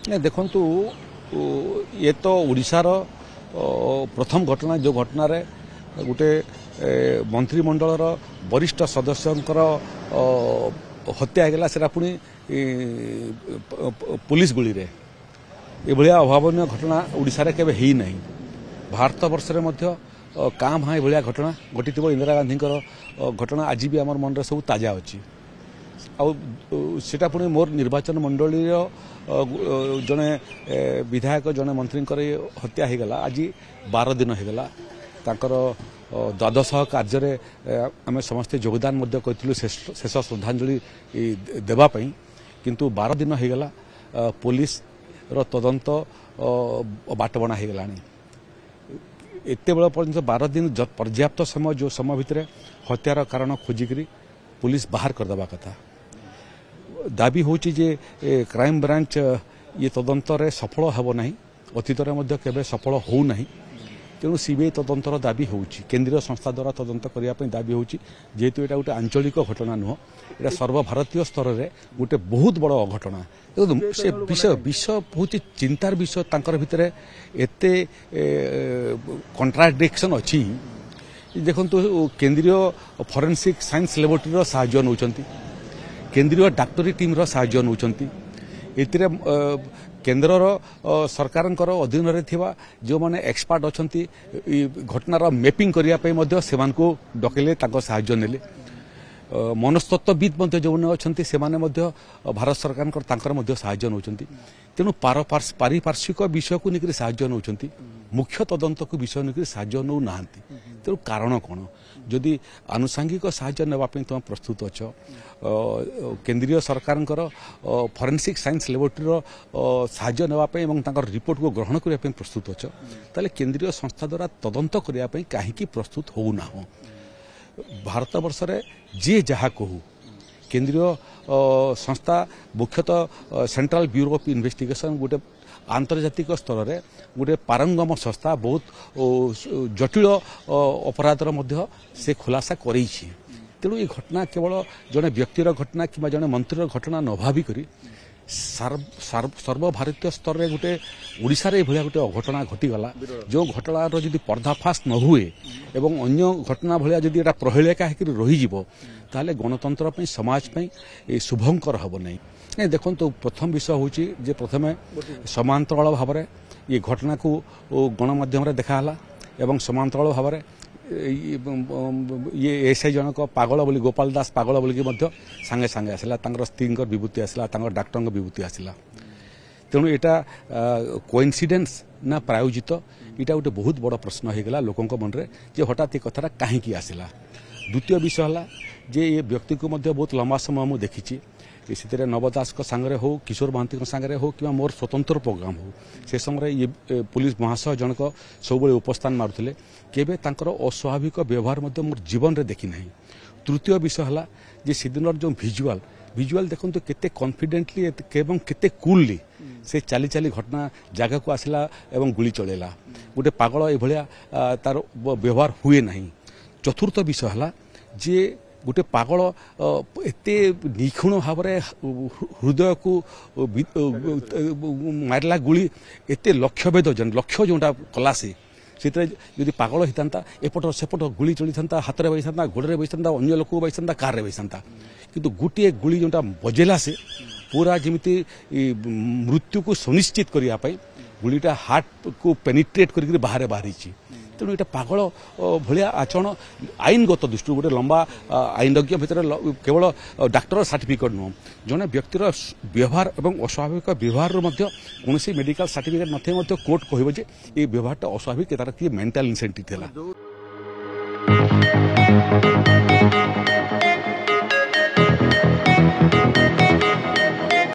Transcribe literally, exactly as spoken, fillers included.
देखु ये तो ओडिशार प्रथम घटना जो घटना रे गोटे मंत्रिमंडल वरिष्ठ सदस्य हत्या होगा से पुणी पुलिस गुली रे ये अभावन घटना ओडिशा रे केबे ही नहीं। भारत वर्ष में काँ भाँ ये घटना घटी इंदिरा गांधी घटना आज भी आम मन सब ताजा अच्छी आटा पुणी मोर निर्वाचन मंडली जड़े विधायक जड़े मंत्री हत्या होगला आज बार दिन होगला तांकर द्वादश कार्य आम समस्ते योगदान करूँ शेष श्रद्धांजलि देवाई किंतु बार दिन होगला पुलिस रो तदंत बाटबणा होगला एत बेल पर्यंत बार दिन पर्याप्त समय जो समय भितर हत्यार कारण खोजिकी पुलिस बाहर करदे कथा दाबी हो क्राइम ब्रांच ये तदंत रे सफल हेब ना अतीत में सफल हो ना तेणु सीबीआई तदंतर दाबी हो केंद्रीय संस्था द्वारा तदंत करने दाबी हो जेहेतु यहाँ गोटे आंचलिक घटना नुह यहाँ सर्वभारतीय स्तर में गोटे बहुत बड़ अघटना से विषय विषय हूँ चिंतार विषय तांकर भितर एत कंट्राडिक्शन अच्छी देखु केंद्रीय फॉरेंसिक साइंस लैबोरेटरी साहाय्य नौकरी केंद्रीय डाक्टरी टीम रो साहाय्य नौकरी एतिरे केन्द्रर सरकार अधीन रे थिबा जो माने एक्सपर्ट अच्छी घटनार मैपिंग करने से डकेले साहाय्य नेले मनस्तत्वविद जो अच्छा से भारत सरकार साहाय्य नौकरी तेणु पारिपार्श्विक विषय को लेकर साहाय्य नौकरी मुख्य तदंत को विषय लेकर साहाय्य नौ ना तेणु कारण कौन जदि आनुषंगिक साहाय्य नापी तुम प्रस्तुत अच्छ केंद्रीय सरकार फॉरेंसिक साइंस लैबोरेटरी साहाय्य नापी रिपोर्ट को ग्रहण करने प्रस्तुत अच्छ ताले केंद्रीय संस्था द्वारा तदंत करने कहीं प्रस्तुत होना भारत वर्ष में जे जहा कहू केंद्रीय संस्था मुख्यतः सेंट्रल ब्यूरो ऑफ इन्वेस्टिगेशन गोटे आंतर्जातिक स्तर में गोटे पारंगम संस्था बहुत जटिल अपराधर मध्य से खुलासा कर तेणु ये घटना केवल जड़े व्यक्तिर घटना कि जड़े मंत्रीर घटना न भाविक सर्वभारतीय स्तर में गोटे ओडिशा रे भलिया गोटे अघटना घटीगला जो घटनार जदि पर्दाफाश न हुए एवं अन्य घटना भलिया जदि एटा प्रहेलिका होकर रहीजिवो ताले गणतंत्र पई समाज पई शुभंकर हब नहीं। देखो तो प्रथम विषय हूँ जे प्रथमे समांतराल भाव में ये घटना को गणमाध्यम देखाला एवं समांतराल भाव में ये एसआई जनक पागल बोली गोपाल दास पागल बोलिकी सांगे सांगे आसला स्त्री विभूति आसला डाक्टर विभूति आसला तेणु यहाँ कोइंसिडेंस ना प्रायोजित यहाँ गोटे बहुत बड़ प्रश्न होगला लोकों मन में जे हठात ये कथा कहीं आसला। द्वितीय विषय है जे ये व्यक्ति को बहुत लंबा समय मुझे देखी से नवदास सांगे हो किशोर महांती सांगे हो कि मोर स्वतंत्र प्रोग्राम हो से समय ये पुलिस महाशय जनक सब उपस्थान मारुले केबे तांकर अस्वाभाविक व्यवहार मोर जीवन रे देखी नहीं। तृतीय विषय है जे सेदिन जो भिजुआल भिजुआल देखो केते कॉन्फिडेंटली एवं केते कूलली से चाली चाली घटना जगह को आसला एवं गुली चलेला गोटे पागल ये तार व्यवहार हुए नहीं। चतुर्थ विषय है जे गोटे पागल एते निखुण भाव हृदय को मारला गुली एते लक्ष्यभेद जन लक्ष्य जोटा कला से जदि पागल होता एपट सेपट गुली चली था हाथ में बैसा गोड़े बैसा अन्य लोक बैसा कार बैसा किंतु गोटे गुली जोटा बजेला से पूरा जमी मृत्यु को सुनिश्चित करने गुलीटा हार्ट को पेनिट्रेट कर बाहर बाहरी तेणु ये पागल भाया आचरण आईनगत दृष्टि गोटे लंबा आईनज्ञ भितर केवल डाक्टर सर्टिफिकेट नुह जड़े व्यक्तिर व्यवहार और अस्वाभाविक व्यवहार कौन मेडिकल सर्टिफिकेट नथे कोर्ट कह ये व्यवहार अस्वाभाविक तार मेंटल इनसेंटिव था।